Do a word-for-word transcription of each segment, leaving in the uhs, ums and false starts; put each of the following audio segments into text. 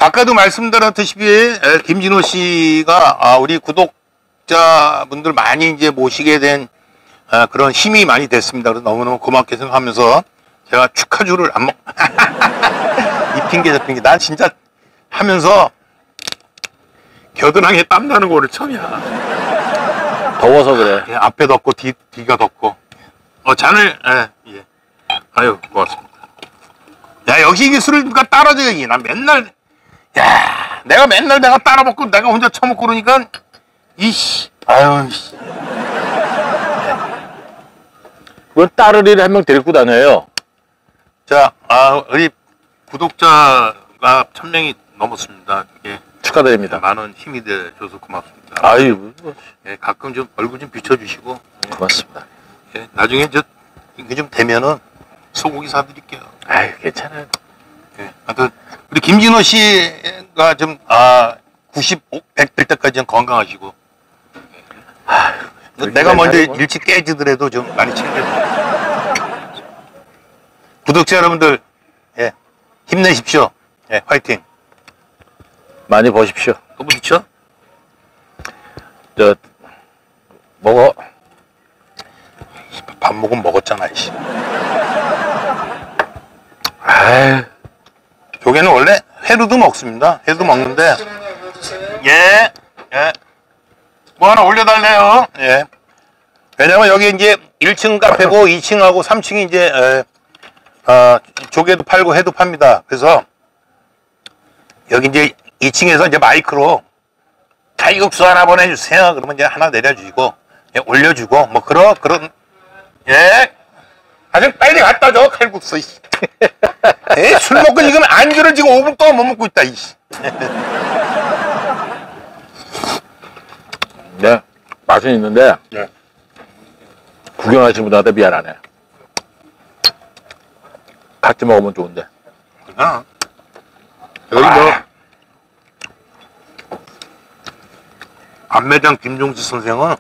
아까도 말씀드렸듯이 김진호 씨가 우리 구독자분들 많이 이제 모시게 된 그런 힘이 많이 됐습니다. 그래서 너무너무 고맙게 생각하면서 제가 축하주를 안 먹. 이 핑계 저 핑계. 난 진짜 하면서 겨드랑이에 땀 나는 거 오늘 처음이야. 더워서 그래. 예, 앞에 덥고 뒤 뒤가 덥고. 어 잔을 예, 예. 아유 고맙습니다. 야 역시 이게 술을 누가 따라줘야지. 난 맨날 야 내가 맨날 내가 따라 먹고 내가 혼자 처먹고 그러니까 이씨 아유 씨. 그건 따르리를 한 명 데리고 다녀요. 자, 아 우리 구독자가 천 명이 넘었습니다. 예. 축하드립니다. 많은 힘이 돼줘서 고맙습니다. 아유, 예, 가끔 좀 얼굴 좀 비춰주시고. 고맙습니다. 예, 나중에 저 이게 좀 되면은 소고기 사드릴게요. 아유, 괜찮아요. 예, 하여튼 우리 김진호 씨가 좀 아 구십오, 백 될 때까지 좀 건강하시고. 아유, 내가 먼저 뭐. 일찍 깨지더라도 좀 많이 챙겨주세요. 구독자 여러분들, 예, 힘내십시오. 예, 화이팅. 많이 보십시오. 또 부딪혀? 저 먹어. 밥 먹으면 먹었잖아, 이씨. 아유. 조개는 원래 회로도 먹습니다. 회도 먹는데, 예, 예. 뭐 하나 올려달래요. 예. 왜냐면 여기 이제 일 층 카페고 이 층하고 삼 층이 이제, 에, 어, 조개도 팔고 회도 팝니다. 그래서 여기 이제 이 층에서 이제 마이크로 칼국수 하나 보내주세요. 그러면 이제 하나 내려주고, 예, 올려주고, 뭐, 그런, 그런, 예. 아주 빨리 갖다 줘, 칼국수, 이씨. 에, 술 먹고 지금 안주를 지금 오 분 동안 못 먹고 있다, 이씨. 네, 맛은 있는데, 네. 구경하신 분한테 미안하네. 같이 먹으면 좋은데. 그냥, 여기 뭐, 안매장 김종수 선생은,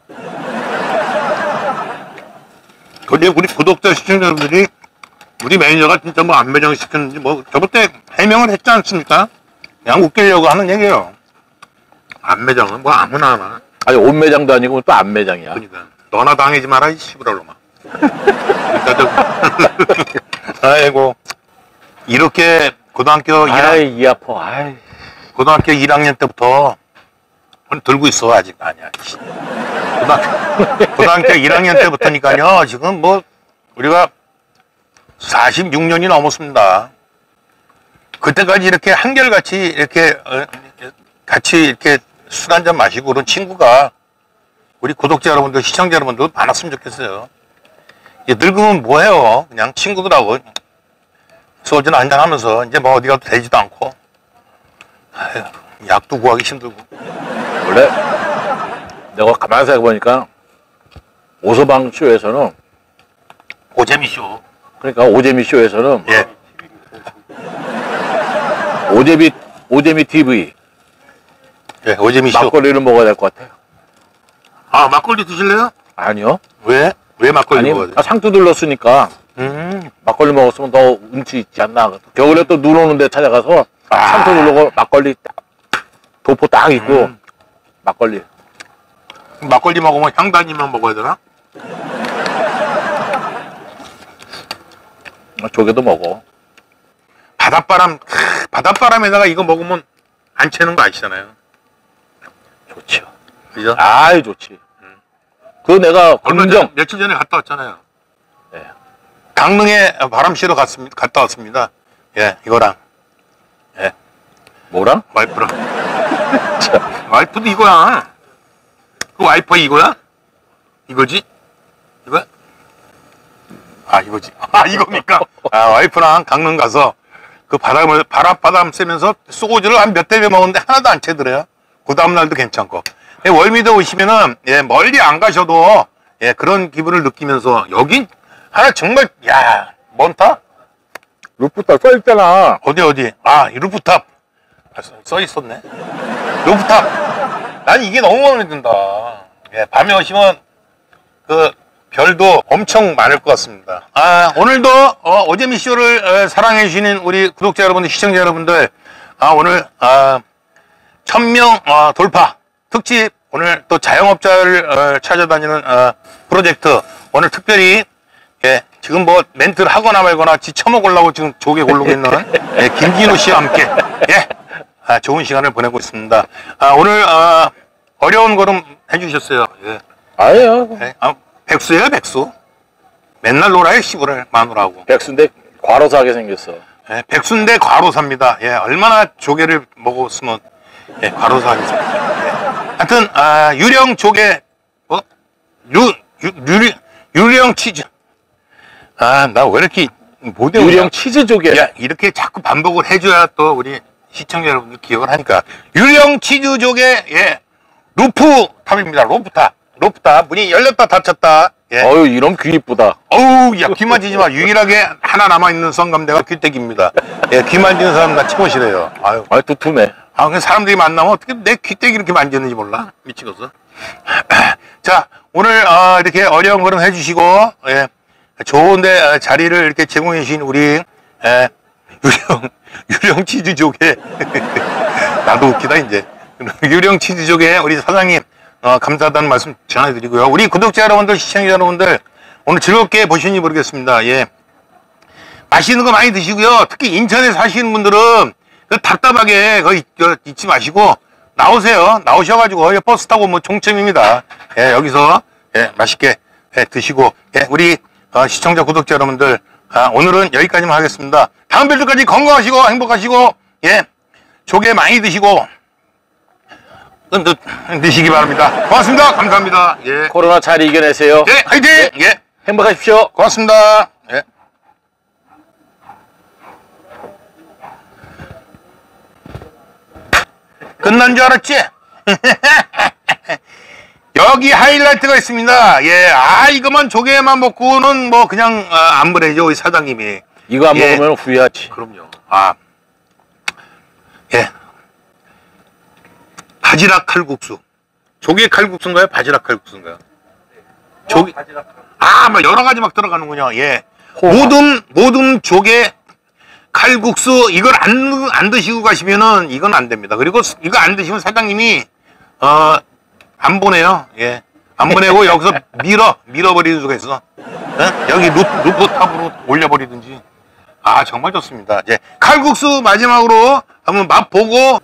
근데 우리 구독자 시청자분들이 우리 매니저가 진짜 뭐 안매장 시켰는지 뭐 저번 때 해명을 했지 않습니까? 그냥 웃기려고 하는 얘기예요. 안매장은 뭐 아무나 하나. 아니, 옷매장도 아니고 또 안매장이야. 그러니까 너나 당하지 마라 이 씨부랄로마. 아이고 이렇게 고등학교 아이, 이 아파. 아이. 고등학교 일 학년 때부터 들고 있어 아직 아니야. 고등학교, 고등학교 일 학년 때부터니까요. 지금 뭐 우리가 사십육 년이 넘었습니다. 그때까지 이렇게 한결같이 이렇게 어, 같이 이렇게 술 한잔 마시고 그런 친구가 우리 구독자 여러분들, 시청자 여러분들 많았으면 좋겠어요. 늙으면 뭐해요? 그냥 친구들하고 소주나 한잔 하면서 이제 뭐 어디 가도 되지도 않고 아휴, 약도 구하기 힘들고. 원래 내가 가만히 생각해보니까 오서방 쇼에서는 오재미 쇼. 그러니까 오재미 쇼에서는 예. 오재미 오재미 티비 예, 오재미 쇼. 막걸리를 먹어야 될 것 같아요. 아, 막걸리 드실래요? 아니요. 왜? 왜 막걸리 아니, 먹어야 돼? 아, 상투 둘렀으니까 음. 막걸리 먹었으면 더 운치 있지 않나. 겨울에 또 눈 오는 데 찾아가서 아. 상투 두르고 막걸리 딱, 도포 딱 있고 음. 막걸리. 막걸리 먹으면 향단이만 먹어야 되나? 조개도 먹어. 바닷바람, 크, 바닷바람에다가 이거 먹으면 안 채는 거 아시잖아요. 좋죠. 그죠? 아이, 좋지. 음. 그거 내가 얼마 금정. 전, 며칠 전에 갔다 왔잖아요. 네. 강릉에 바람 쐬러 갔습니다. 갔다 왔습니다. 예, 이거랑. 예. 뭐랑? 와이프랑. 와이프도 이거야. 그 와이프 이거야? 이거지? 이거야? 아, 이거지. 아, 이겁니까? 아, 와이프랑 강릉 가서 그 바람을, 바람바람 쐬면서 소고주를 한 몇 대를 먹었는데 하나도 안 채더래요. 그 다음날도 괜찮고. 예, 월미도 오시면은, 예, 멀리 안 가셔도, 예, 그런 기분을 느끼면서, 여긴, 하나 정말, 야, 먼타? 루프탑 써있잖아. 어디, 어디? 아, 이 루프탑. 아, 써, 써 있었네. 루프탑. 난 이게 너무 마음에 든다. 예, 밤에 오시면, 그, 별도 엄청 많을 것 같습니다. 아, 오늘도, 어, 오재미 쇼를 어, 사랑해주시는 우리 구독자 여러분들, 시청자 여러분들, 아, 오늘 아, 천명 어, 돌파 특집, 오늘 또 자영업자를 어, 찾아다니는 어, 프로젝트, 오늘 특별히 예, 지금 뭐 멘트를 하거나 말거나 지 처먹으려고 지금 조개 고르고 있는 예, 김진우 씨와 함께 예, 아, 좋은 시간을 보내고 있습니다. 아, 오늘 어, 어려운 걸음 해주셨어요. 예. 아예요. 예, 아, 백수예요, 백수. 맨날 놀아요, 시골을 마누라하고. 백수인데 과로사하게 생겼어. 예, 백수인데 과로사입니다. 예, 얼마나 조개를 먹었으면 예, 과로사하겠습니다. 예. 하여튼 아, 유령 조개, 어? 유, 유, 유리, 유령 치즈. 아, 나 왜 이렇게 못 외우냐. 유령 치즈 조개. 야, 이렇게 자꾸 반복을 해줘야 또 우리 시청자 여러분들 기억을 하니까. 유령 치즈 조개, 예, 루프탑입니다. 로프탑. 로프탑. 문이 열렸다 닫혔다. 예. 어유 이런 귀 이쁘다. 어우, 야, 귀 만지지 마. 유일하게 하나 남아있는 성감대가 귀때기입니다. 예, 귀 만지는 사람 나 최고 싫어요. 아유. 아 두툼해. 아, 그 사람들이 만나면 어떻게 내 귀때기 이렇게 만졌는지 몰라. 미치겠어. 자, 오늘, 어, 이렇게 어려운 걸음 해주시고, 예, 좋은데 어, 자리를 이렇게 제공해 주신 우리, 예, 유령, 유령 치즈 조개. 나도 웃기다, 이제. 유령 치즈 조개 우리 사장님, 어, 감사하다는 말씀 전해드리고요. 우리 구독자 여러분들, 시청자 여러분들, 오늘 즐겁게 보시는지 모르겠습니다. 예. 맛있는 거 많이 드시고요. 특히 인천에 사시는 분들은 그 답답하게 거기 있지 마시고 나오세요. 나오셔가지고 버스 타고 뭐 종점입니다. 예, 여기서 예, 맛있게 예, 드시고 예, 우리 어, 시청자 구독자 여러분들, 아, 오늘은 여기까지만 하겠습니다. 다음 뵐 때까지 건강하시고 행복하시고 예, 조개 많이 드시고 드시기 바랍니다. 고맙습니다. 감사합니다. 예. 코로나 잘 이겨내세요. 예, 화이팅! 예. 예. 행복하십시오. 고맙습니다. 예. 끝난 줄 알았지? 여기 하이라이트가 있습니다. 예, 아, 이거만 조개만 먹고는 뭐 그냥 아, 안 보내죠, 우리 사장님이. 이거 안 예. 먹으면 후회하지. 그럼요. 아, 예. 바지락 칼국수. 조개 칼국수인가요? 바지락 칼국수인가요? 조개. 아, 뭐 여러 가지 막 들어가는군요. 예. 호박. 모든 모든 조개 칼국수 이걸 안, 안 드시고 가시면은 이건 안 됩니다. 그리고 이거 안 드시면 사장님이 어, 안 보내요. 예. 안 보내고 여기서 밀어 밀어버리는 수가 있어. 예? 여기 루, 루프탑으로 올려버리든지. 아, 정말 좋습니다. 이제 칼국수 마지막으로 한번 맛보고.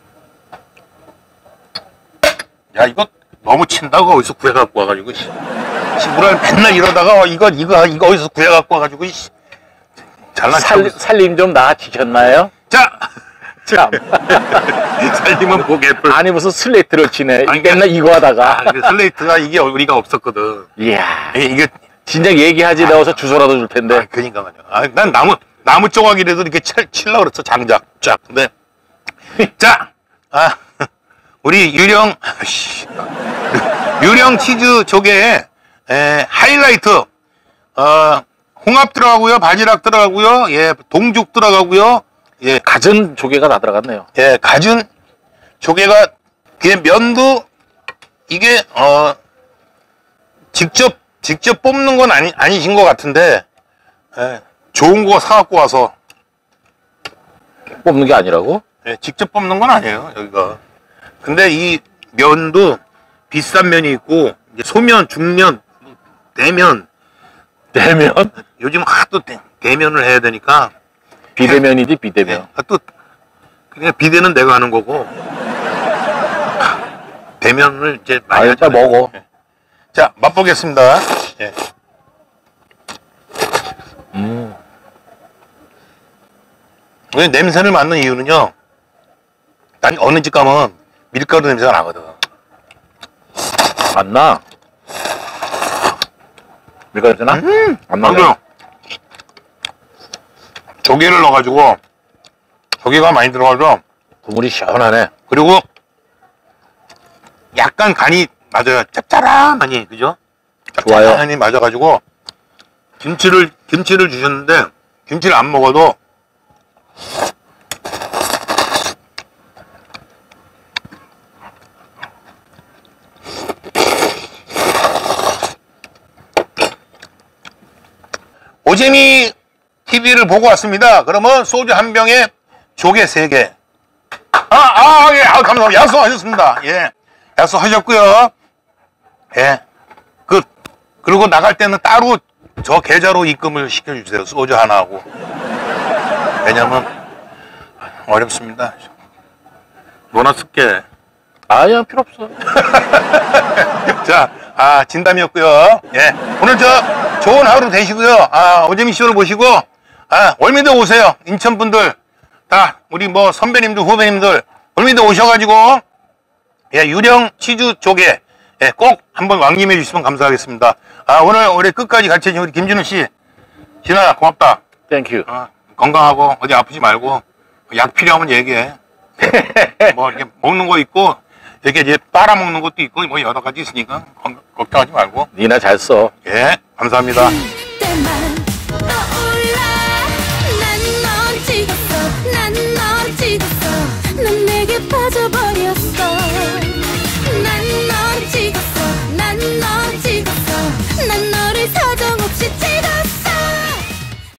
야, 이거 너무 친다고 어디서 구해갖고 와가지고 시부랄 맨날 이러다가 이거 이거 이거 어디서 구해갖고 와가지고 잘난 살, 살림 좀 나아지셨나요? 자, 참. 살림은 고개풀. 아니 무슨 슬레이트를 치네. 아니, 맨날 이거 하다가. 아, 그 슬레이트가 이게 우리가 없었거든. 이야. 이게, 이게 진작 얘기하지 나와서 주소라도 줄 텐데. 아, 그니까 말이야. 아, 난 나무 나무 조각이라도 이렇게 칠, 칠라 그랬어, 장작 쫙. 근데 자, 아, 우리 유령 씨, 유령 치즈 조개에 에, 하이라이트 어, 홍합 들어가고요, 바지락 들어가고요, 예, 동죽 들어가고요, 예, 갖은 조개가 다 들어갔네요. 예, 갖은 조개가 그 면도 이게 어 직접 직접 뽑는 건 아니 아니신 것 같은데, 예, 좋은 거 사갖고 와서 뽑는 게 아니라고? 예, 직접 뽑는 건 아니에요, 여기가. 근데 이 면도 비싼 면이 있고 이제 소면, 중면, 대면, 대면? 요즘 하도 대, 대면을 해야 되니까 비대면이지 비대면. 예, 또 그냥 비대는 내가 하는 거고 대면을 이제 많이 아, 일단 하잖아요. 먹어. 예. 자, 맛보겠습니다. 예. 음. 왜 냄새를 맡는 이유는요, 난 어느 집 가면 밀가루 냄새가 나거든. 안 나? 밀가루 냄새 나? 음, 안 나네. 맞아요. 조개를 넣어가지고 조개가 많이 들어가서, 국물이 시원하네. 그리고 약간 간이 맞아요. 짭짤하니, 그죠? 좋아요. 짭짤하니 맞아가지고 김치를 김치를 주셨는데 김치를 안 먹어도 오재미 티비를 보고 왔습니다. 그러면 소주 한 병에 조개 세 개. 아, 아, 예, 아, 감사합니다. 약속하셨습니다. 예. 약속하셨고요. 예. 그, 그리고 나갈 때는 따로 저 계좌로 입금을 시켜주세요. 소주 하나 하고. 왜냐면, 어렵습니다. 노나 쓸게. 아야, 필요 없어. 자, 아, 진담이었고요. 예. 오늘 저 좋은 하루 되시고요. 아, 오재민 씨를 모시고, 아, 월미도 오세요. 인천 분들. 다, 우리 뭐 선배님들, 후배님들, 월미도 오셔가지고, 예, 유령 치즈 조개, 예, 꼭 한번 왕림해 주시면 감사하겠습니다. 아, 오늘 우리 끝까지 같이 해주신 우리 김진우 씨. 진아야, 고맙다. 땡큐. 어, 건강하고, 어디 아프지 말고, 약 필요하면 얘기해. 뭐, 이렇게 먹는 거 있고, 이렇게 이제 빨아먹는 것도 있고, 뭐 여러 가지 있으니까, 걱정하지 말고. 니나 잘 써. 예, 감사합니다.